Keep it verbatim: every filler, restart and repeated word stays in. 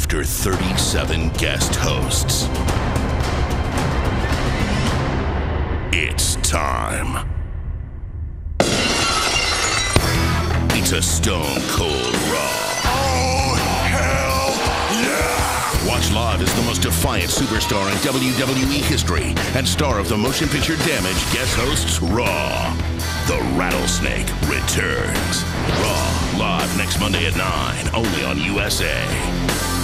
After thirty-seven guest hosts, it's time. It's a Stone Cold Raw. Oh, hell yeah! Watch live as the most defiant superstar in W W E history and star of the motion picture Damage guest hosts Raw. The Rattlesnake returns. Raw, live next Monday at nine, only on U S A.